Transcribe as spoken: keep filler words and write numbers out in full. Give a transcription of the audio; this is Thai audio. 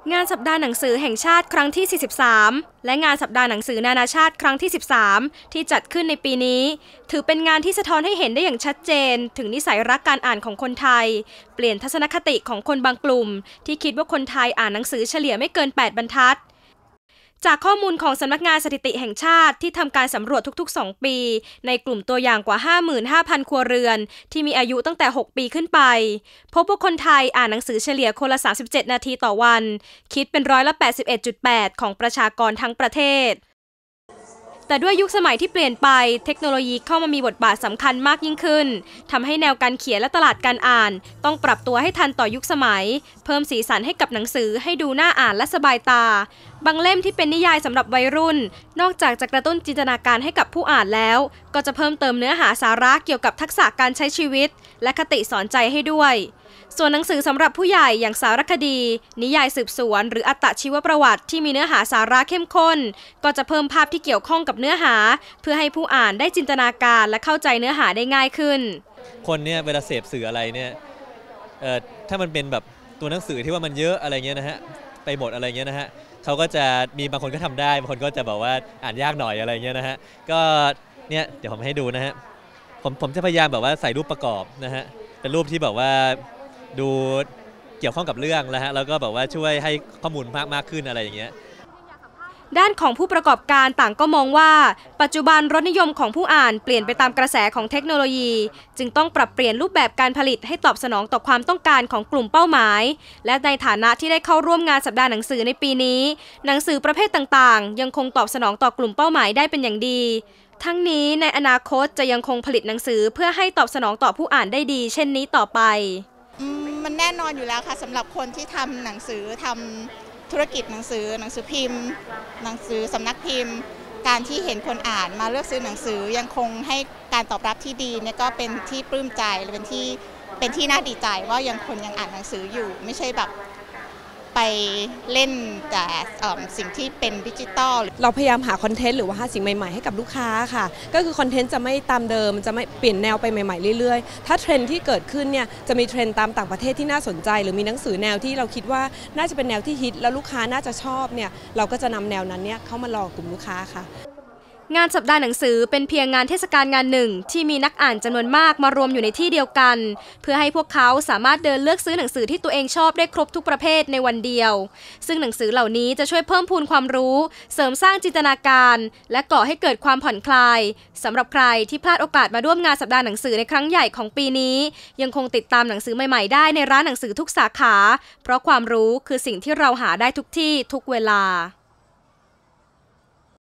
งานสัปดาห์หนังสือแห่งชาติครั้งที่ สี่สิบสาม และงานสัปดาห์หนังสือนานาชาติครั้งที่ สิบสาม ที่จัดขึ้นในปีนี้ถือเป็นงานที่สะท้อนให้เห็นได้อย่างชัดเจนถึงนิสัยรักการอ่านของคนไทยเปลี่ยนทัศนคติของคนบางกลุ่มที่คิดว่าคนไทยอ่านหนังสือเฉลี่ยไม่เกิน แปด บรรทัดจากข้อมูลของสำนักงานสถิติแห่งชาติที่ทำการสำรวจทุกๆ สอง ปีในกลุ่มตัวอย่างกว่า ห้าหมื่นห้าพัน ครัวเรือนที่มีอายุตั้งแต่ หก ปีขึ้นไปพบว่าคนไทยอ่านหนังสือเฉลี่ยคนละ สามสิบเจ็ด นาทีต่อวันคิดเป็นร้อยละ แปดสิบเอ็ดจุดแปด ของประชากรทั้งประเทศแต่ด้วยยุคสมัยที่เปลี่ยนไปเทคโนโลยีเข้ามามีบทบาทสำคัญมากยิ่งขึ้นทำให้แนวการเขียนและตลาดการอ่านต้องปรับตัวให้ทันต่อยุคสมัยเพิ่มสีสันให้กับหนังสือให้ดูน่าอ่านและสบายตาบางเล่มที่เป็นนิยายสำหรับวัยรุ่นนอกจากจะกระตุ้นจินตนาการให้กับผู้อ่านแล้วก็จะเพิ่มเติมเนื้อหาสาระเกี่ยวกับทักษะการใช้ชีวิตและคติสอนใจให้ด้วยส่วนหนังสือสำหรับผู้ใหญ่อย่างสารคดีนิยายสืบสวนหรืออัตชีวประวัติที่มีเนื้อหาสาระเข้มข้นก็จะเพิ่มภาพที่เกี่ยวข้องกับเนื้อหาเพื่อให้ผู้อ่านได้จินตนาการและเข้าใจเนื้อหาได้ง่ายขึ้นคนเนี่ยเวลาเสพสื่ออะไรเนี่ยเอ่อถ้ามันเป็นแบบตัวหนังสือที่ว่ามันเยอะอะไรเงี้ยนะฮะไปหมดอะไรเงี้ยนะฮะเขาก็จะมีบางคนก็ทำได้บางคนก็จะแบบว่าอ่านยากหน่อยอะไรเงี้ยนะฮะก็เนี่ยเดี๋ยวผมให้ดูนะฮะผมผมจะพยายามแบบว่าใส่รูปประกอบนะฮะเป็นรูปที่แบบว่าดูเกี่ยวข้องกับเรื่องแล้วฮะแล้วก็แบบว่าช่วยให้ข้อมูลมากมากขึ้นอะไรอย่างเงี้ยด้านของผู้ประกอบการต่างก็มองว่าปัจจุบันรสนิยมของผู้อ่านเปลี่ยนไปตามกระแสของเทคโนโลยีจึงต้องปรับเปลี่ยนรูปแบบการผลิตให้ตอบสนองต่อความต้องการของกลุ่มเป้าหมายและในฐานะที่ได้เข้าร่วมงานสัปดาห์หนังสือในปีนี้หนังสือประเภทต่างๆยังคงตอบสนองต่อกลุ่มเป้าหมายได้เป็นอย่างดีทั้งนี้ในอนาคตจะยังคงผลิตหนังสือเพื่อให้ตอบสนองต่อผู้อ่านได้ดีเช่นนี้ต่อไปมันแน่นอนอยู่แล้วค่ะสำหรับคนที่ทำหนังสือทำธุรกิจหนังสือหนังสือพิมพ์หนังสือสำนักพิมพ์การที่เห็นคนอ่านมาเลือกซื้อหนังสือยังคงให้การตอบรับที่ดีเนี่ยก็เป็นที่ปลื้มใจและเป็นที่เป็นที่น่าดีใจว่ายังคนยังอ่านหนังสืออยู่ไม่ใช่แบบไปเล่นแต่สิ่งที่เป็นดิจิตอลเราพยายามหาคอนเทนต์หรือว่าหาสิ่งใหม่ๆให้กับลูกค้าค่ะก็คือคอนเทนต์จะไม่ตามเดิมจะไม่เปลี่ยนแนวไปใหม่ๆเรื่อยๆถ้าเทรนด์ที่เกิดขึ้นเนี่ยจะมีเทรนด์ตามต่างประเทศที่น่าสนใจหรือมีหนังสือแนวที่เราคิดว่าน่าจะเป็นแนวที่ฮิตแล้วลูกค้าน่าจะชอบเนี่ยเราก็จะนำแนวนั้นเนี่ยเข้ามารอกลุ่มลูกค้าค่ะงานสัปดาห์หนังสือเป็นเพียงงานเทศกาลงานหนึ่งที่มีนักอ่านจำนวนมากมารวมอยู่ในที่เดียวกันเพื่อให้พวกเขาสามารถเดินเลือกซื้อหนังสือที่ตัวเองชอบได้ครบทุกประเภทในวันเดียวซึ่งหนังสือเหล่านี้จะช่วยเพิ่มพูนความรู้เสริมสร้างจินตนาการและก่อให้เกิดความผ่อนคลายสำหรับใครที่พลาดโอกาสมาร่วมงานสัปดาห์หนังสือในครั้งใหญ่ของปีนี้ยังคงติดตามหนังสือใหม่ๆได้ในร้านหนังสือทุกสาขาเพราะความรู้คือสิ่งที่เราหาได้ทุกที่ทุกเวลา